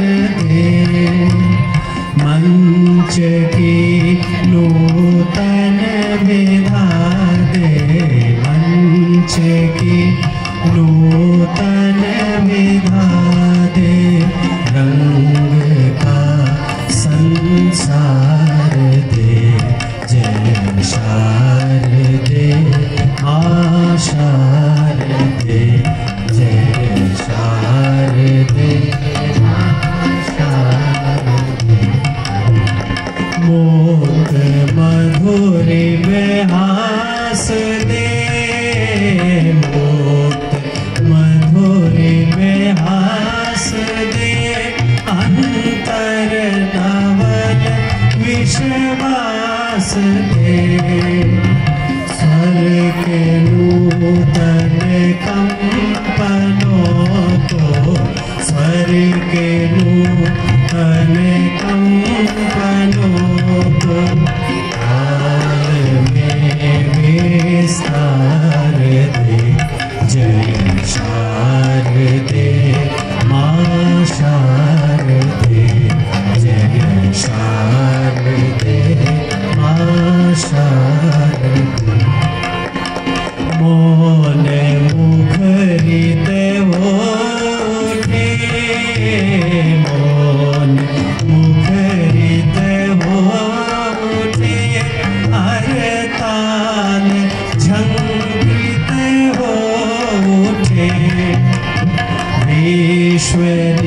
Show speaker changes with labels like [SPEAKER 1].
[SPEAKER 1] दे, मंच की नूतन विधा दे, मंच की नूतन विधा दे, रंग का संसार दे, जय शारदे आशार दे, जय शारदे शारदे। मोद मधुरी विहास दे, मोद मधुरी विहास दे, अंतर नवल विश्वास दे, स्वर के नूतन कंपनों को, स्वर के नूतन कंपनों को, काल में विस्तार दे, जय शारदे माँ शारदे, जय शारदे माँ शारदे। मौन मुखरित होठे, मौन मुखरित होठे, अरताल झंकृत होठे, विश्व